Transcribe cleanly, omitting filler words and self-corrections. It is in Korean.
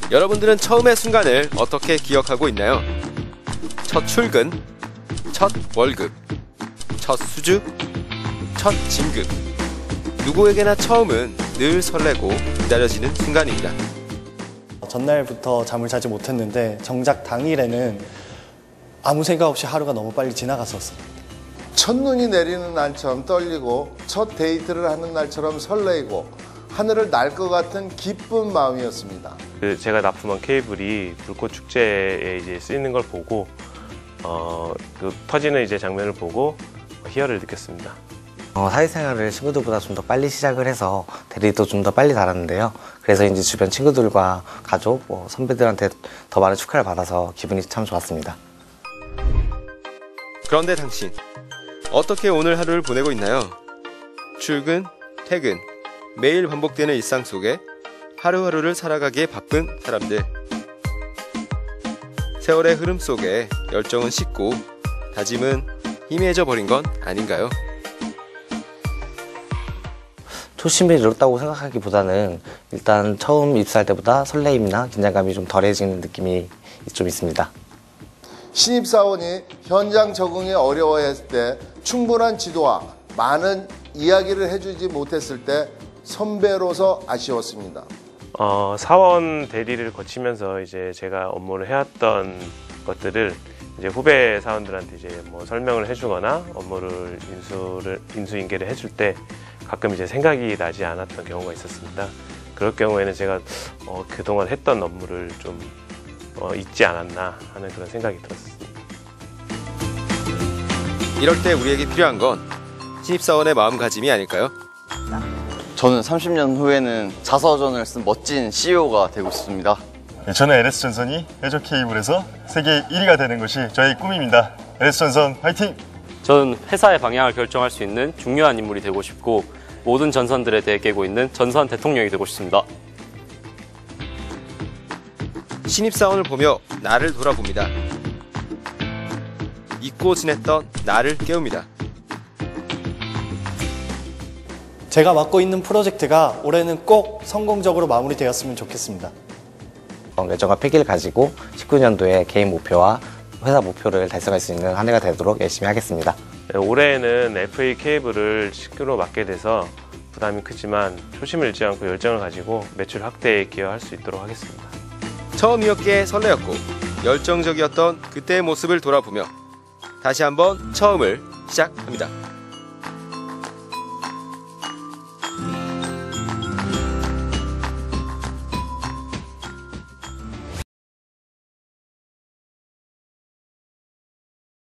여러분들은 처음의 순간을 어떻게 기억하고 있나요? 첫 출근, 첫 월급, 첫 수주, 첫 진급. 누구에게나 처음은 늘 설레고 기다려지는 순간입니다. 전날부터 잠을 자지 못했는데 정작 당일에는 아무 생각 없이 하루가 너무 빨리 지나갔었어요. 첫눈이 내리는 날처럼 떨리고 첫 데이트를 하는 날처럼 설레이고 하늘을 날 것 같은 기쁜 마음이었습니다. 제가 납품한 케이블이 불꽃 축제에 이제 쓰이는 걸 보고 그 터지는 이제 장면을 보고 희열을 느꼈습니다. 사회생활을 친구들보다 좀 더 빨리 시작을 해서 대리도 좀 더 빨리 달았는데요. 그래서 이제 주변 친구들과 가족, 선배들한테 더 많은 축하를 받아서 기분이 참 좋았습니다. 그런데 당신, 어떻게 오늘 하루를 보내고 있나요? 출근, 퇴근, 매일 반복되는 일상 속에 하루하루를 살아가기에 바쁜 사람들. 세월의 흐름 속에 열정은 식고 다짐은 희미해져 버린 건 아닌가요? 초심을 잃었다고 생각하기보다는 일단 처음 입사할 때보다 설레임이나 긴장감이 좀 덜해지는 느낌이 좀 있습니다. 신입사원이 현장 적응이 어려워했을 때 충분한 지도와 많은 이야기를 해주지 못했을 때 선배로서 아쉬웠습니다. 사원 대리를 거치면서 이제 제가 업무를 해왔던 것들을 이제 후배 사원들한테 이제 뭐 설명을 해주거나 업무를 인수인계를 해줄 때 가끔 이제 생각이 나지 않았던 경우가 있었습니다. 그럴 경우에는 제가 그동안 했던 업무를 좀 잊지 않았나 하는 그런 생각이 들었습니다. 이럴 때 우리에게 필요한 건 신입사원의 마음가짐이 아닐까요? 저는 30년 후에는 자서전을 쓴 멋진 CEO가 되고 싶습니다. 저는 LS전선이 해저 케이블에서 세계 1위가 되는 것이 저의 꿈입니다. LS전선 화이팅! 저는 회사의 방향을 결정할 수 있는 중요한 인물이 되고 싶고 모든 전선들에 대해 깨고 있는 전선 대통령이 되고 싶습니다. 신입사원을 보며 나를 돌아봅니다. 잊고 지냈던 나를 깨웁니다. 제가 맡고 있는 프로젝트가 올해는 꼭 성공적으로 마무리되었으면 좋겠습니다. 열정과 패기를 가지고 19년도에 개인 목표와 회사 목표를 달성할 수 있는 한 해가 되도록 열심히 하겠습니다. 올해에는 FA 케이블을 신규로 맡게 돼서 부담이 크지만 초심을 잃지 않고 열정을 가지고 매출 확대에 기여할 수 있도록 하겠습니다. 처음이었기에 설레었고 열정적이었던 그때의 모습을 돌아보며 다시 한번 처음을 시작합니다.